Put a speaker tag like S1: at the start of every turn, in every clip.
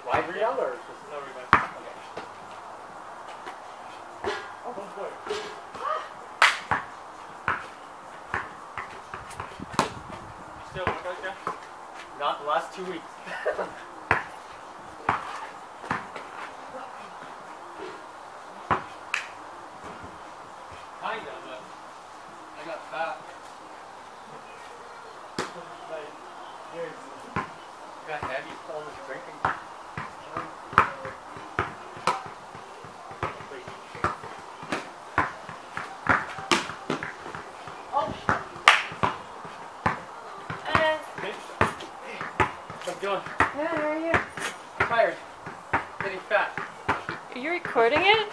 S1: Live rebound or just
S2: no rebound?
S1: Okay.
S2: Oh, one point. Still work out there?
S1: Not the last 2 weeks.
S2: Kinda, but I got fat. Like, years.
S1: Got heavy, all this drinking. Oh! How's it going?
S3: Yeah, how are you?
S1: I'm tired. Getting fat.
S3: Are you recording it?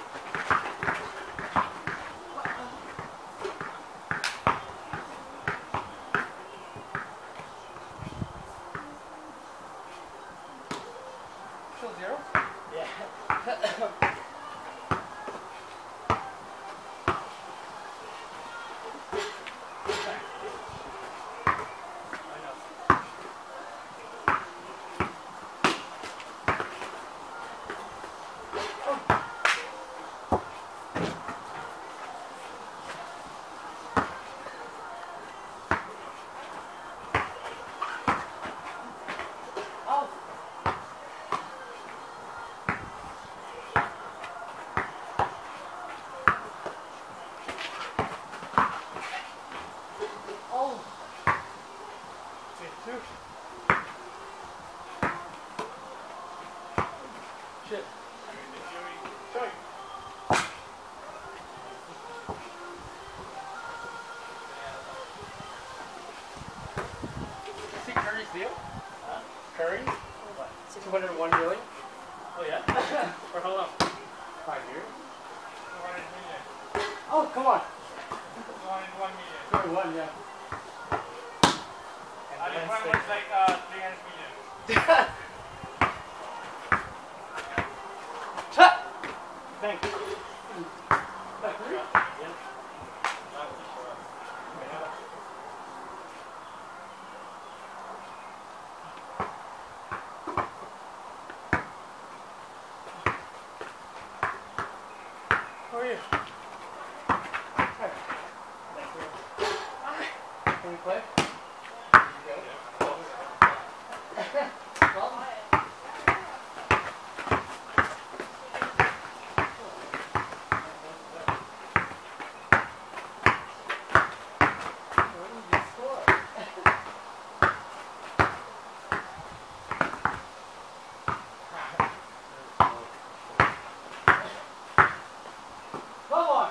S1: Still 0?
S2: Yeah.
S1: Shit. See Curry's deal?
S2: Huh?
S1: Curry?
S2: What?
S1: 201 million?
S2: Oh yeah? For how long?
S1: 5 years?
S2: 200 million.
S1: Oh, come on.
S2: 201 million.
S1: 201, yeah.
S2: And this one was like 300 million.
S1: Shut! Thanks. Like three?
S2: Yeah. Not too sure.
S1: How are you? Hi. Can we play? Come on!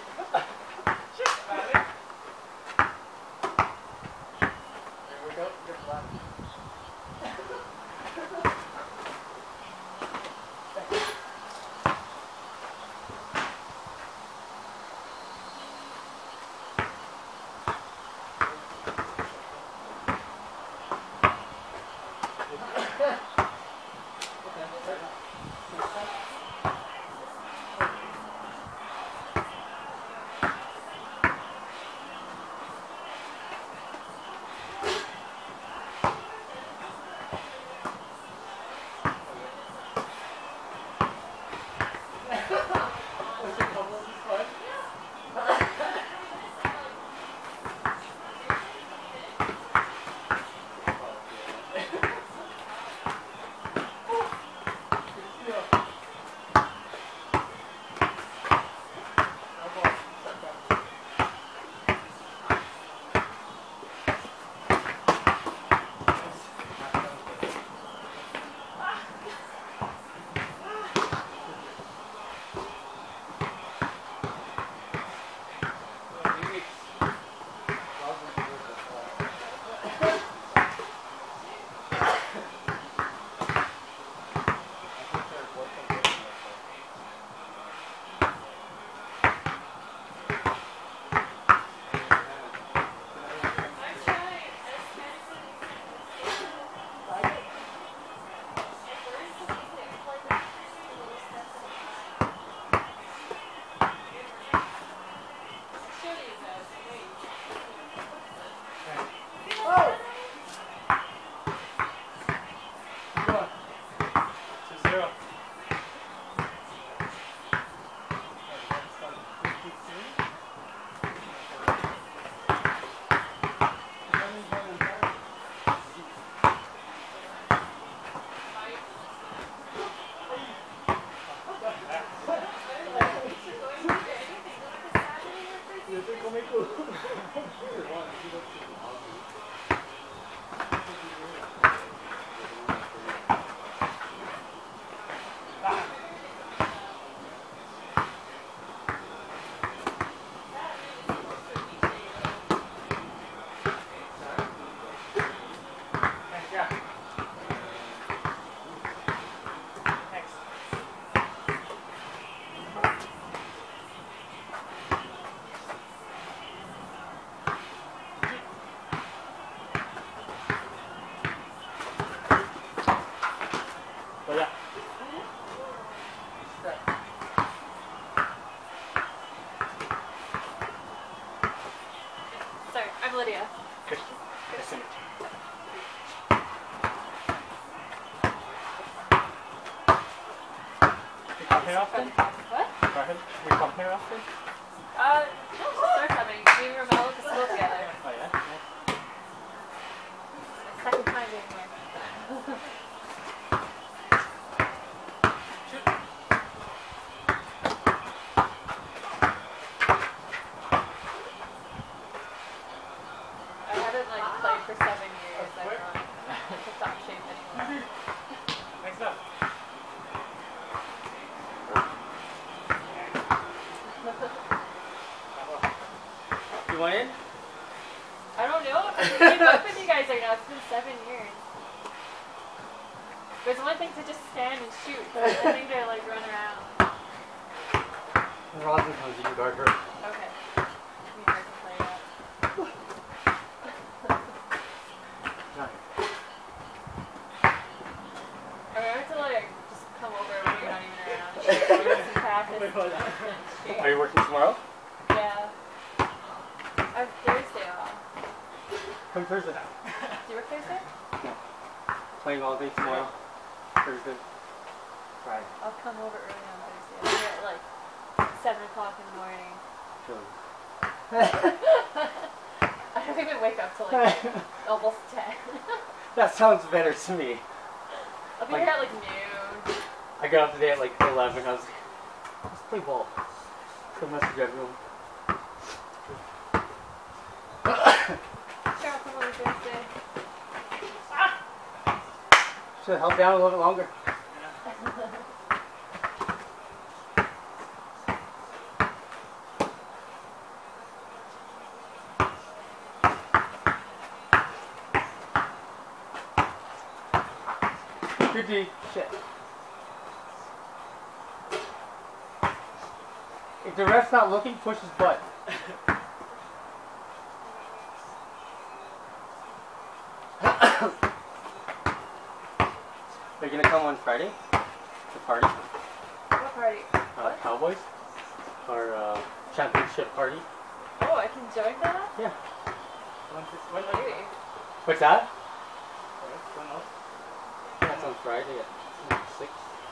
S1: There we go. Good luck.
S3: just
S4: here often?
S3: What?
S4: You come here often?
S3: Just start coming. Me and Romello to school together.
S4: Oh yeah?
S3: Second time being here. I haven't like played for 7 years. I'm not in top shape anymore.
S2: Next up.
S4: You want in?
S3: I don't know. I'm keeping up with you guys right now. It's been 7 years. There's one thing to just stand and shoot. But I think they like run around.
S4: When Rosin comes, you can guard her.
S3: Okay. Me and her can play that.
S4: Nice.
S3: I remember to like just come over when you're not even around. Shoot some practice.
S4: Are you working tomorrow?
S3: Yeah. I have Thursday off.
S4: Come Thursday now.
S3: Do you work Thursday?
S4: Playing all day tomorrow. Thursday. Friday.
S3: I'll come over early on Thursday. I'll be here at like 7 o'clock in the morning. I don't even wake up till like almost 10.
S4: That sounds better to me.
S3: I'll be here at like noon.
S4: I got up today at like 11. I was like, let's play ball. So message everyone.
S3: Sure, I'll come over Thursday.
S4: Should have held down a little bit longer. Good D. Shit. If the ref's not looking, push his butt. Are you gonna come on Friday? The party?
S3: What party? What?
S4: Cowboys? Our championship party?
S3: Oh, I can join that?
S4: Yeah.
S3: Maybe.
S4: What's that?
S2: When else?
S4: That's on Friday at 6.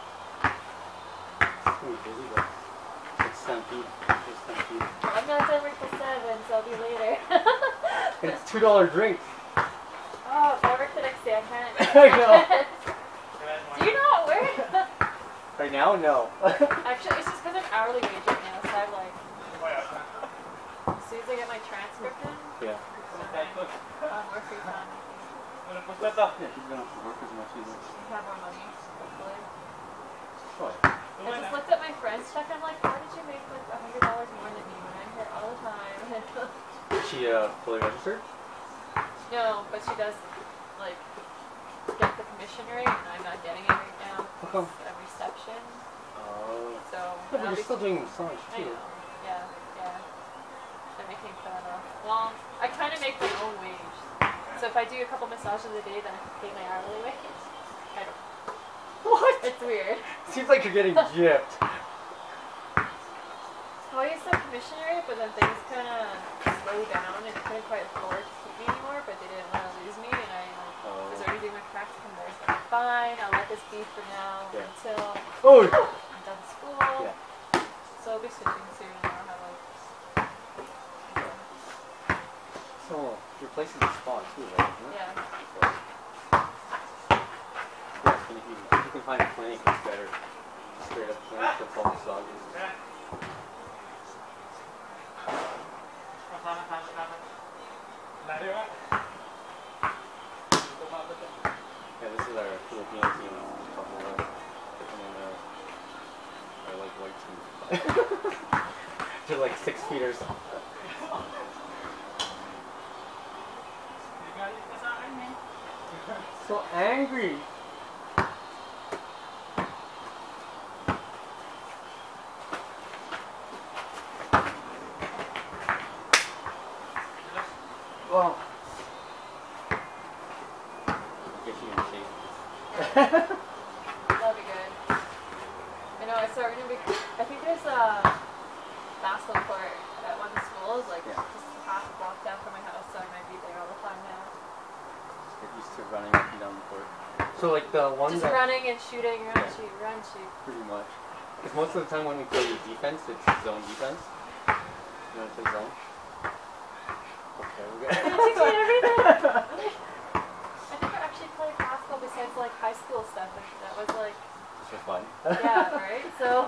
S4: It's gonna be busy, but it's Stampede. It's Stampede.
S3: I'm not done work till 7, so I'll be later.
S4: And it's $2 drinks.
S3: Oh, if I work the next day, I can't.
S4: I know.
S3: Do you not work?
S4: Right now, no.
S3: Actually, it's just because I'm hourly wage right now, so I'm like, as soon as I get my transcript in,
S4: Yeah.
S3: more free time.
S4: Yeah, he's gonna have to work as much either.
S3: Have more money, hopefully.
S4: What?
S3: I just looked at my friend's check, I'm like, how did you make like $100 more than me when I'm here all the time?
S4: Is she fully registered?
S3: No, but she does like get the commission rate, and I'm not getting it right now.
S4: How come?
S3: At reception,
S4: Oh.
S3: so.
S4: Yeah, but
S3: that'll
S4: you're
S3: be-
S4: still doing massage
S3: I
S4: too.
S3: know. Yeah, yeah. I'm making fun of. Well, I kind of make my own wage. So if I do a couple massages a day, then I can pay my hourly wage. I don't.
S4: What?
S3: It's weird.
S4: Seems like you're getting gypped.
S3: Well, I used to commission rate, but then things kind of slowed down and couldn't quite afford to keep me anymore. But they didn't want to lose me, and I was already doing my practicum there. So I'm fine. I'll let this be for now until
S4: Oh!
S3: I'm done school.
S4: Yeah.
S3: So I'll be switching soon. And I'll have like.
S4: So, your place is a spa too, right? Isn't it?
S3: Yeah.
S4: Yeah, and if you can find a clinic, it's better. Straight up clinic for full massages. Yeah, this is our Filipino team. Couple of, and then our like white team. They're like 6 feeters. So angry. Well, get you in shape.
S3: That'll be good. I know, so we're gonna be, I think there's a basketball court at one of the schools, like just half a block down from my house, so I might be there all the time now.
S4: Get used to running up and down the court. So like the one
S3: Just
S4: that
S3: running and shooting, run, shoot, run, shoot.
S4: pretty much. Because most of the time when we play defense, it's zone defense. You know, it's zone. Okay, we're good.
S3: You're teaching me everything. I never actually played basketball besides like high school stuff, and that was like,
S4: Just for fun.
S3: yeah, right? So,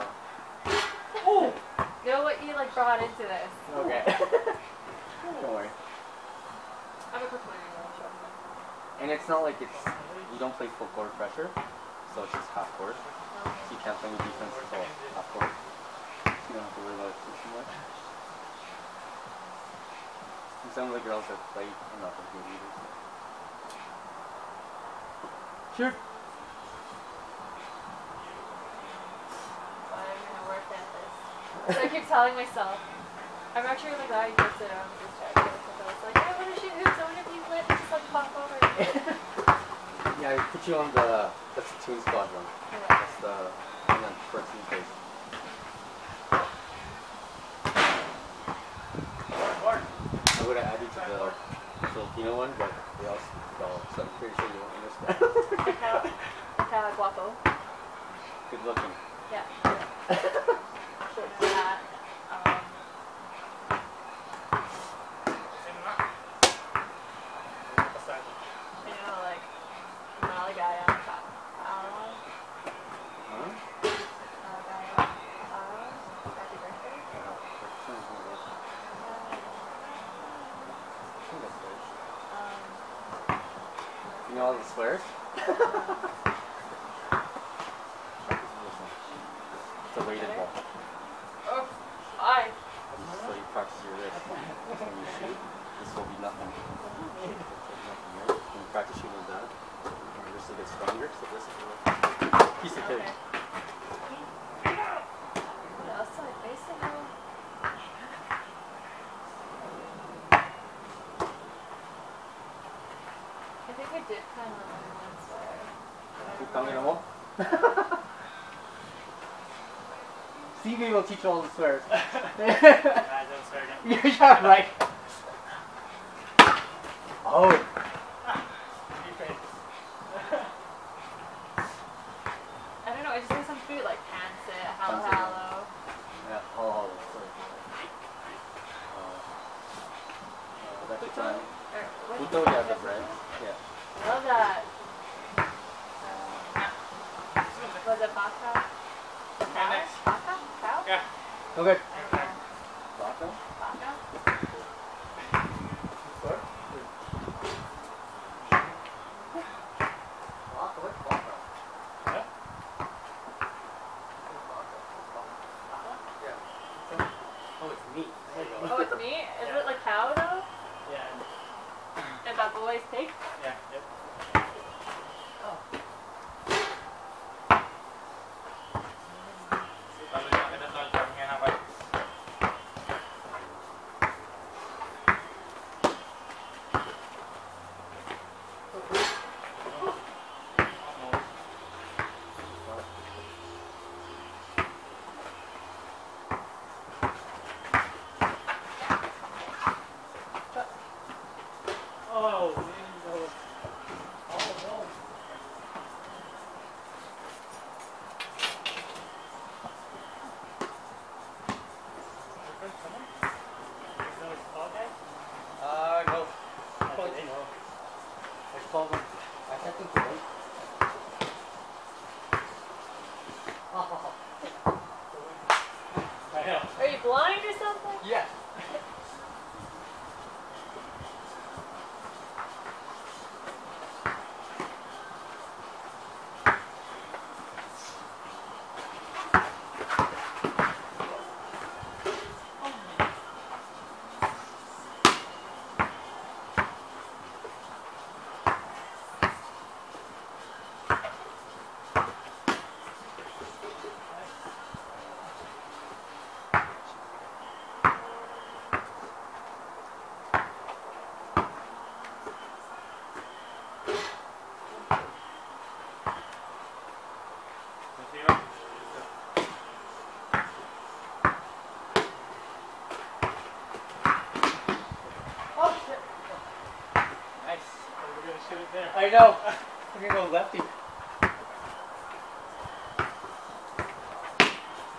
S3: know what you like brought into this.
S4: Okay. Don't worry.
S3: I'm a quick learner, though, so.
S4: And it's not like it's, you don't play full court pressure, so it's just half court. So you can't play any defense until half court. You don't have to worry about it too much. And some of the girls that play are not that good either. So. Shoot!
S3: But I'm gonna work at this. So I keep telling myself, I'm actually really glad you posted it on the group chat, because I was like, I want to shoot hoops, I want to be lit, and just like pop over.
S4: Yeah, I put you on the, that's the Toon Squad one.
S3: Yeah.
S4: That's the thing on first team page. I would have added to the Filipino one, but they all spell, so I'm pretty sure you won't understand.
S3: Guapo.
S4: Good looking.
S3: Yeah. Short of that. You know, like, Maligaya on top.
S4: Huh?
S3: Maligaya. Happy birthday.
S4: You know all the swears? It's a weighted ball.
S3: Oh, hi.
S4: So you practice your wrist. When you shoot, this will be nothing. When you practice shooting with that, your wrist will get stronger, so this is a piece of cake.
S3: What else am I facing now? I think I did kind of learn one swear.
S4: Putangin mo? CV will teach you all the swears.
S2: Don't swear again.
S4: You're yeah, right. Oh.
S3: I don't know, I just say some food like pancit, hallow
S4: Pancit.
S3: hallow.
S4: Yeah, oh, sorry. That's the time. Puto, yeah, the bread. Yeah.
S3: Love that. Was it baka? Cow?
S2: next.
S3: Baka? Cow?
S2: Yeah.
S4: Okay.
S3: I don't know.
S4: Baka?
S3: Baka?
S4: What? Baka? What's baka?
S2: Yeah.
S4: Yeah. Oh, it's meat. There you go.
S3: Oh, it's meat? Is it like cow though?
S2: Yeah.
S3: And that boy's pig?
S2: Yeah. Yep.
S3: Oh.
S2: Kalau yang ada soal jamnya apa? Oh,
S4: No. There's 12 ones. I can't think of one.
S3: Are you blind or something?
S4: Yeah. I know. We're gonna go lefty.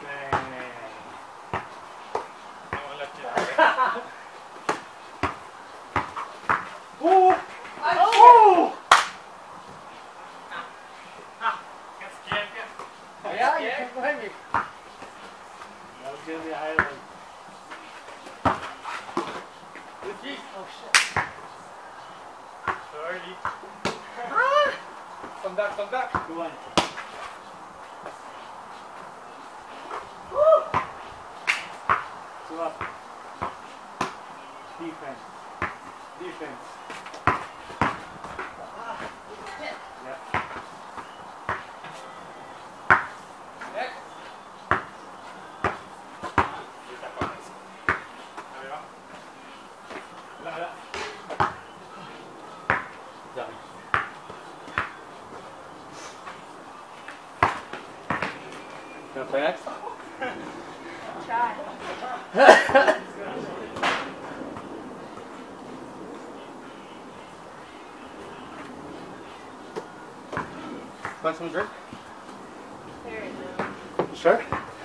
S2: Wala siya.
S1: Oh!
S2: Oh! Get scared, get.
S1: Yeah, you can't blame me.
S2: That was gonna be a highlight.
S1: Jeez. Oh shit.
S2: Sorry.
S1: Come back, come back.
S2: Go on. Two up. Defense. Defense. Yep.
S1: Next.
S2: Kita pa. Ano yun? Wala, wala.
S4: Done. Gonna play next?
S3: Try.
S4: Want some drink?
S3: There it is.
S4: You sure?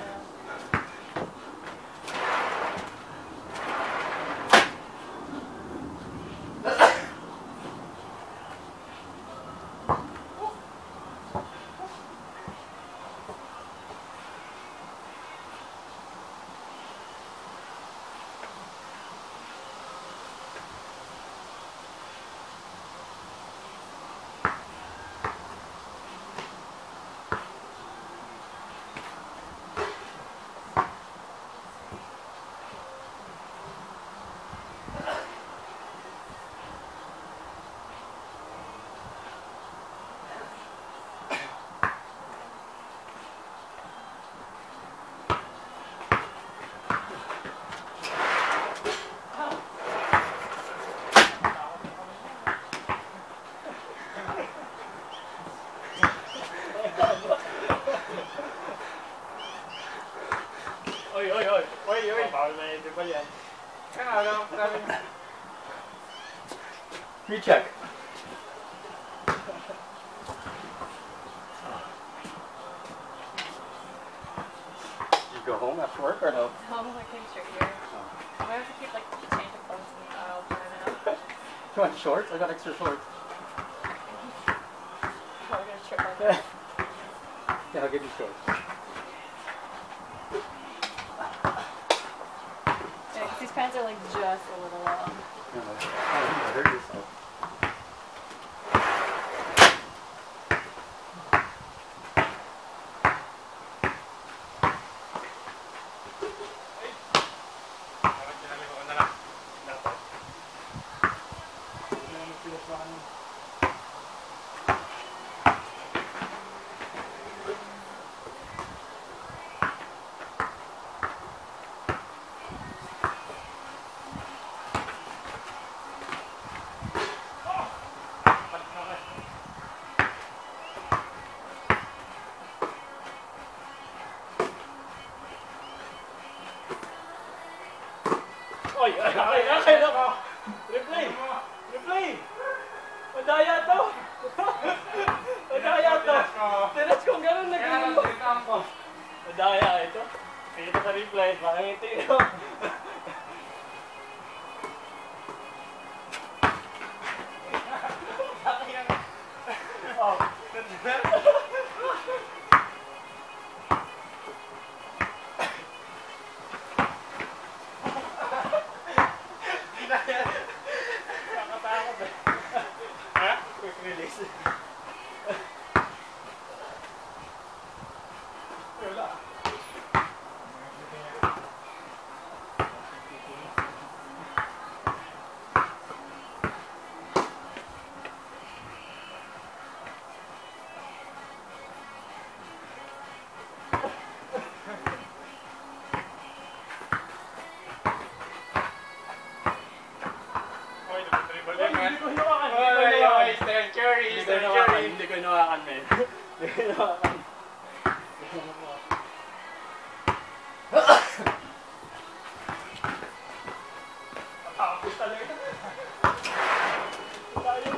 S2: Oy, oy, oy. Oy, oy. Bawal na yung tribal yan.
S1: Ano, sabi.
S4: Recheck. You go home after work or no?
S3: No, I came straight here. I might have to keep like the change of clothes in the aisle for a minute.
S4: You want shorts? I got extra shorts.
S3: Probably gonna trip on
S4: Yeah,
S3: that.
S4: I'll give you shorts.
S3: Yeah, 'cause these pants are like just a little long.
S4: No, no. Oh, you hurt yourself.
S2: Parang kinalimutan na lang. Dapat. Ano naman sila sa ano? Oy, okay na ka. Replay. Replay. Madaya to. Madaya to. Tinas kong ganun naging. Madaya ito. Dito sa replay. Makangiti ko. Oh, nakatakot eh. Ha? Quick release. Wala. Oy, nag-dribble yan, man. Hindi ko hinawakan.
S1: Eastern Cherry,
S2: Hindi ko hinawakan. Hindi ko hinawakan, men. Hindi ko hinawakan. Tapos talaga. Tayo.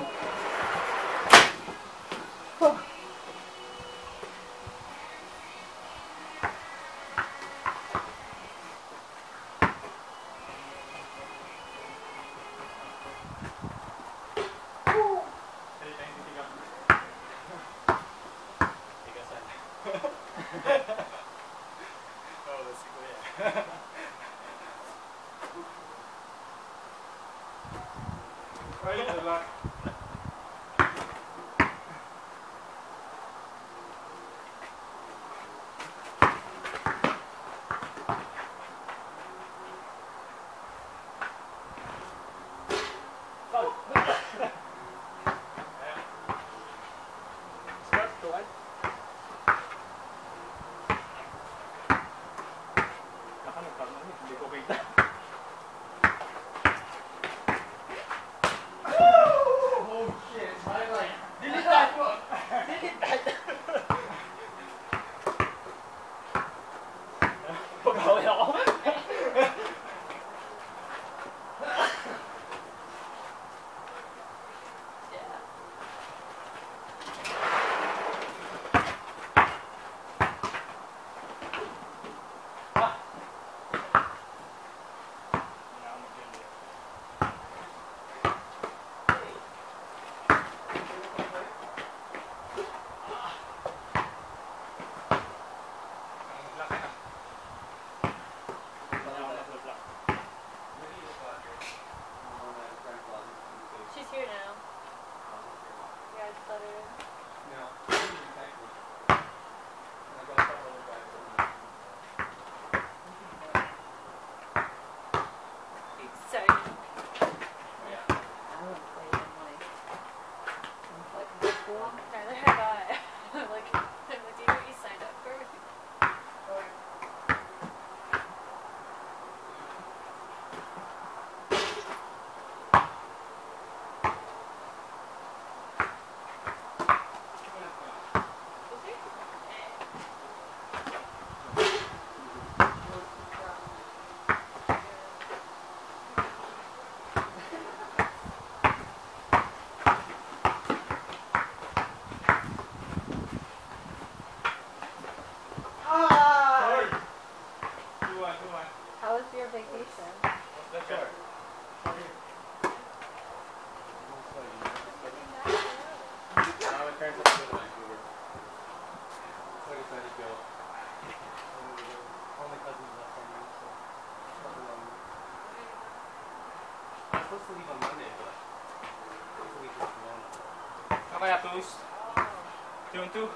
S4: supposed to leave on Monday, but I'm supposed to leave this morning.
S1: Okay, Atus. 2-2.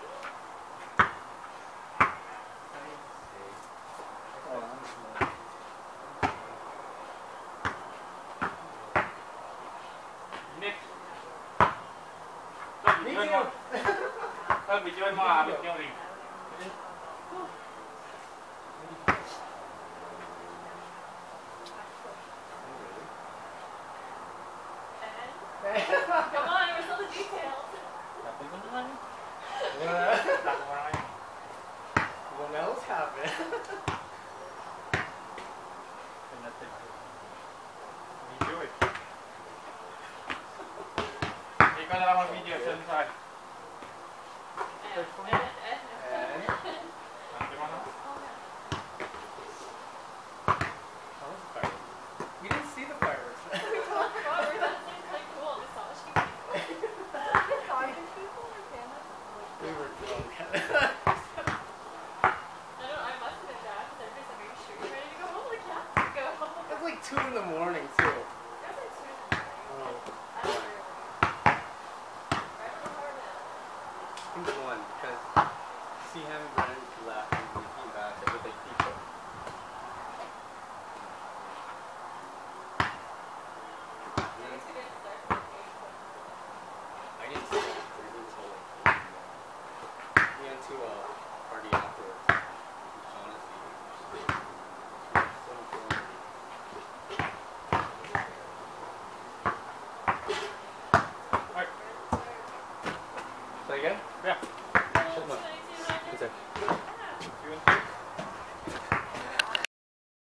S1: Nick. Videoan mo. Videoan mo, abot yung ring.
S3: Come on, where's all the details?
S2: Tapos mo naman.
S1: Tako mo na kayo.
S4: What else happened?
S1: Video eh. Ikaw na lang mag-video. Saan saan?
S4: And
S1: Ante mo na.
S4: how was the fireworks? We didn't see the fireworks. We were drunk. It was like 2 in the morning too. Oh, I think 1 because Seaham and Brennan left and we came back with like people. I didn't see